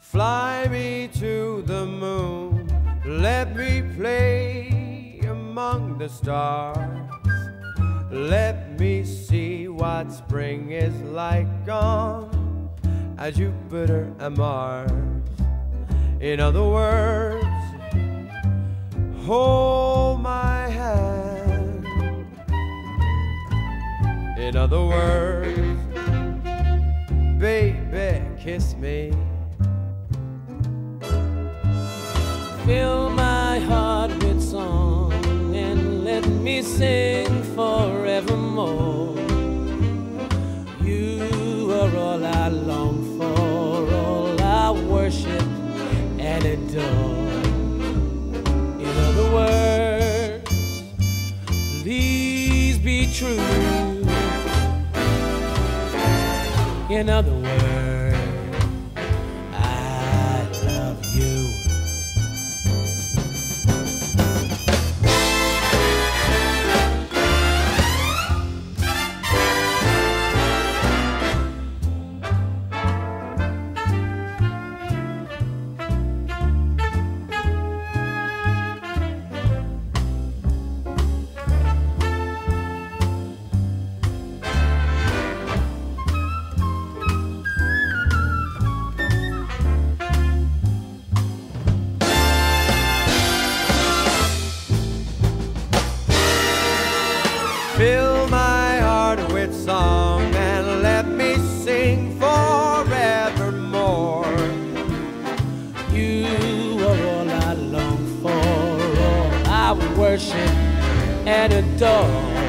Fly me to the moon, let me play among the stars. Let me see what spring is like on Jupiter and Mars. In other words, hold my hand. In other words, baby, kiss me. Fill my heart with song and let me sing forevermore. You are all I long for, all I worship and adore. In other words, please be true. In other words, I love you. Fill my heart with song and let me sing forevermore. You are all I long for, all I worship and adore.